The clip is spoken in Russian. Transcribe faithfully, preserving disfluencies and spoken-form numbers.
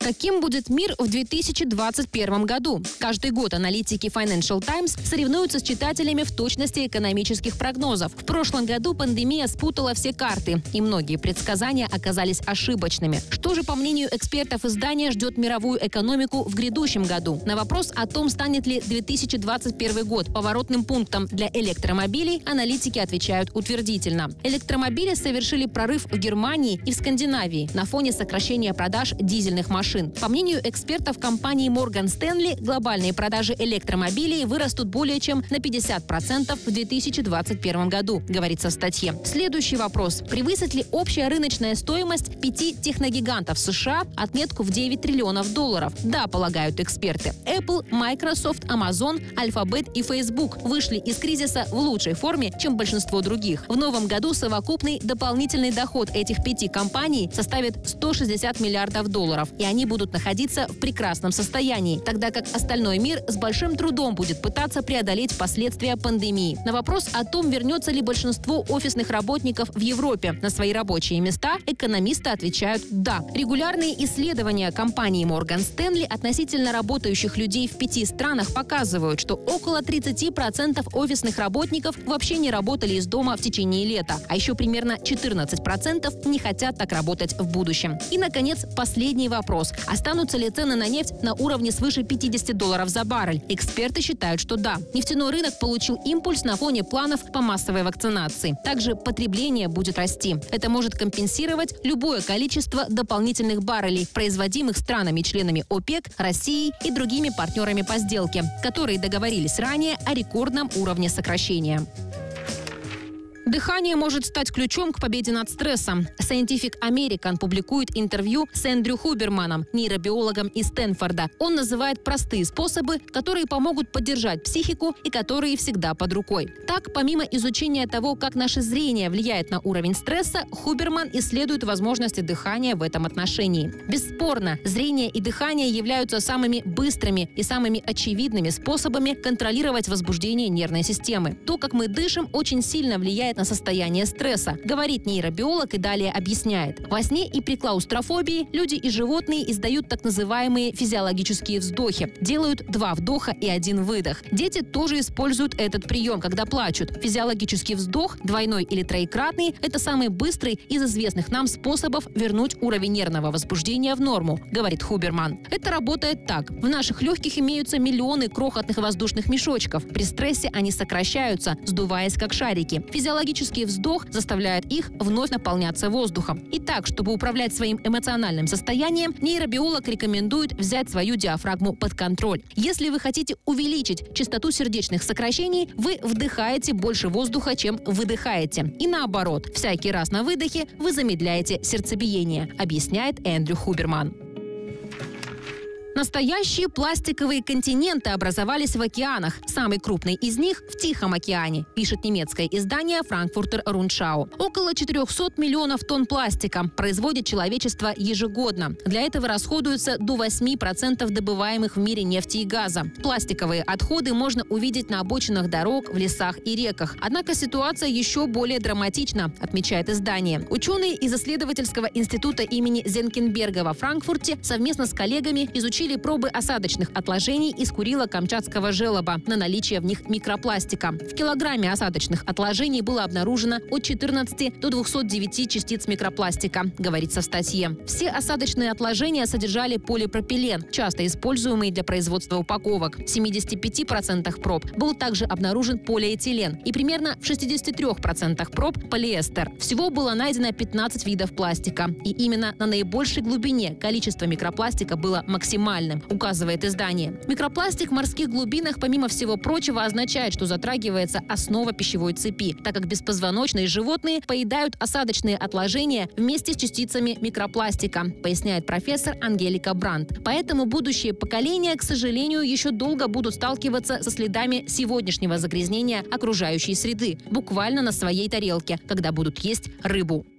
Каким будет мир в две тысячи двадцать первом году? Каждый год аналитики Financial Times соревнуются с читателями в точности экономических прогнозов. В прошлом году пандемия спутала все карты, и многие предсказания оказались ошибочными. Что же, по мнению экспертов издания, ждет мировую экономику в грядущем году? На вопрос о том, станет ли две тысячи двадцать первый год поворотным пунктом для электромобилей, аналитики отвечают утвердительно. Электромобили совершили прорыв в Германии и в Скандинавии на фоне сокращения продаж дизельных машин. По мнению экспертов компании Morgan Stanley, глобальные продажи электромобилей вырастут более чем на пятьдесят процентов в две тысячи двадцать первом году, говорится в статье. Следующий вопрос. Превысит ли общая рыночная стоимость пяти техногигантов США отметку в девять триллионов долларов? Да, полагают эксперты. Apple, Microsoft, Amazon, Alphabet и Facebook вышли из кризиса в лучшей форме, чем большинство других. В новом году совокупный дополнительный доход этих пяти компаний составит сто шестьдесят миллиардов долларов, и они будут находиться в прекрасном состоянии, тогда как остальной мир с большим трудом будет пытаться преодолеть последствия пандемии. На вопрос о том, вернется ли большинство офисных работников в Европе на свои рабочие места, экономисты отвечают «да». Регулярные исследования компании Morgan Stanley относительно работающих людей в пяти странах показывают, что около тридцати процентов офисных работников вообще не работали из дома в течение лета, а еще примерно четырнадцать процентов не хотят так работать в будущем. И, наконец, последний вопрос. Останутся ли цены на нефть на уровне свыше пятидесяти долларов за баррель? Эксперты считают, что да. Нефтяной рынок получил импульс на фоне планов по массовой вакцинации. Также потребление будет расти. Это может компенсировать любое количество дополнительных баррелей, производимых странами-членами ОПЕК, Россией и другими партнерами по сделке, которые договорились ранее о рекордном уровне сокращения. Дыхание может стать ключом к победе над стрессом. Scientific American публикует интервью с Эндрю Хуберманом, нейробиологом из Стэнфорда. Он называет простые способы, которые помогут поддержать психику и которые всегда под рукой. Так, помимо изучения того, как наше зрение влияет на уровень стресса, Хуберман исследует возможности дыхания в этом отношении. Бесспорно, зрение и дыхание являются самыми быстрыми и самыми очевидными способами контролировать возбуждение нервной системы. То, как мы дышим, очень сильно влияет на состояние стресса, говорит нейробиолог и далее объясняет. Во сне и при клаустрофобии люди и животные издают так называемые физиологические вздохи. Делают два вдоха и один выдох. Дети тоже используют этот прием, когда плачут. Физиологический вздох, двойной или троекратный, это самый быстрый из известных нам способов вернуть уровень нервного возбуждения в норму, говорит Хуберман. Это работает так. В наших легких имеются миллионы крохотных воздушных мешочков. При стрессе они сокращаются, сдуваясь как шарики. Физиологический вздох заставляет их вновь наполняться воздухом. Итак, чтобы управлять своим эмоциональным состоянием, нейробиолог рекомендует взять свою диафрагму под контроль. Если вы хотите увеличить частоту сердечных сокращений, вы вдыхаете больше воздуха, чем выдыхаете. И наоборот, всякий раз на выдохе вы замедляете сердцебиение, объясняет Эндрю Хуберман. Настоящие пластиковые континенты образовались в океанах. Самый крупный из них в Тихом океане, пишет немецкое издание Frankfurter Rundschau. Около четырехсот миллионов тонн пластика производит человечество ежегодно. Для этого расходуется до восьми процентов добываемых в мире нефти и газа. Пластиковые отходы можно увидеть на обочинах дорог, в лесах и реках. Однако ситуация еще более драматична, отмечает издание. Ученые из исследовательского института имени Зенкенберга во Франкфурте совместно с коллегами изучили пробы осадочных отложений из Курила-Камчатского желоба на наличие в них микропластика. В килограмме осадочных отложений было обнаружено от четырнадцати до двухсот девяти частиц микропластика, говорится в статье. Все осадочные отложения содержали полипропилен, часто используемый для производства упаковок. В семидесяти пяти процентах проб был также обнаружен полиэтилен и примерно в шестидесяти трёх процентах проб полиэстер. Всего было найдено пятнадцать видов пластика. И именно на наибольшей глубине количество микропластика было максимальным, указывает издание. Микропластик в морских глубинах, помимо всего прочего, означает, что затрагивается основа пищевой цепи, так как беспозвоночные животные поедают осадочные отложения вместе с частицами микропластика, поясняет профессор Ангелика Брандт. Поэтому будущие поколения, к сожалению, еще долго будут сталкиваться со следами сегодняшнего загрязнения окружающей среды, буквально на своей тарелке, когда будут есть рыбу.